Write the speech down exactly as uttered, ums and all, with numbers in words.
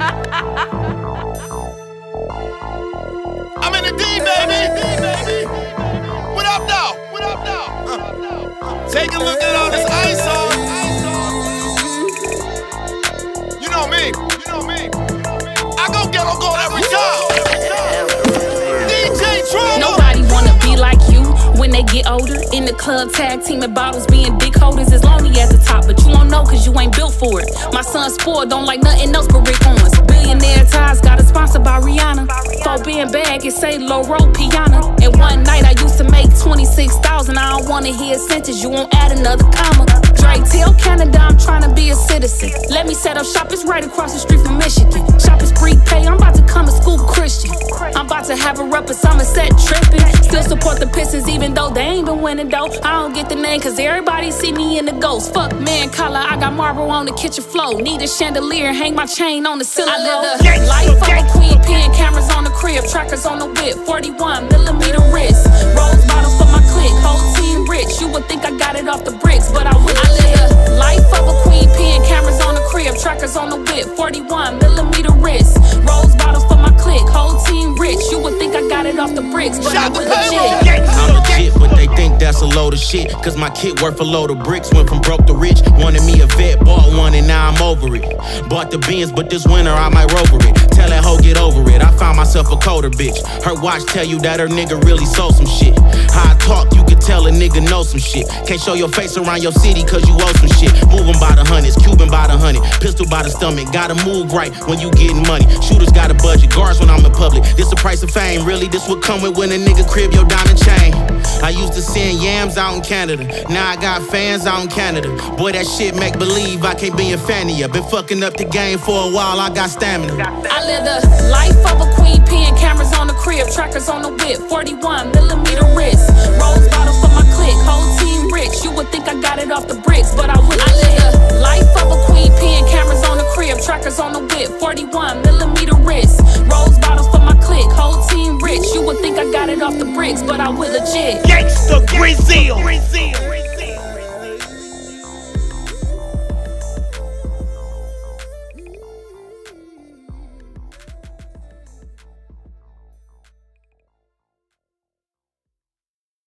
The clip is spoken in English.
I'm in the D, baby. What up, though? What up, though? Uh, take a look at all this ice on. You know me. You know me. I go get on gold every time. D J Trauma. Nobody wanna be like you when they get older. In the club, tag teaming bottles, being dick holders is lonely at the top, but you won't know cause you ain't built for it. My son spoiled, don't like nothing else but Rick Owens. Billionaire ties, got it sponsored by Rihanna. For being bad, it say Loro Piana. And one night I used to make twenty-six thousand. I don't wanna hear a sentence, you won't add another comma. Drake, tell Canada I'm trying to be a citizen. Let me set up shop, it's right across the street from Michigan. Shop is prepay, I'm about to come to school Christian. I'm about to have a up at Somerset tripping. Still support the Pistons even though they ain't been winning though. I don't get the name cause everybody see me in the ghost. Fuck man collar, I got marble on the kitchen floor. Need a chandelier, hang my chain on the ceiling. I live the life of a queen, pen cameras on the crib, trackers on the whip, forty-one millimeter wrist. Rose bottle for my clique, whole team rich. You would think I got it off the bricks, but I wouldn't. I live the life of a queen, pen cameras on the crib, trackers on the whip, forty-one millimeter wrist. Rose bottle for my clique, whole team rich. You would think I got it off the bricks, but I wouldn't legit. I'm legit, but they think that's a load of shit. Cause my kit worth a load of bricks. Went from broke to rich. Wanted me a vet, bought one and now I'm over it. Bought the Benz, but this winter I might rover it. Tell that hoe get over it. I found myself a colder bitch. Her watch tell you that her nigga really sold some shit. How I talk, you can tell a nigga know some shit. Can't show your face around your city cause you owe some shit. Moving by the hundreds, Cuban by the hundred. Pistol by the stomach, gotta move right when you getting money. Shooters got a budget, guards when I'm in public. This the price of fame, really this would come with when a nigga crib your diamond chain. I used to send yams out in Canada. Now I got fans out in Canada. Boy, that shit make believe I can't be a fan of ya. Been fucking up the game for a while, I got stamina. I live the life of a queen, pen cameras on the crib, trackers on the whip, forty-one millimeter wrist. Rose bottle for my clique, whole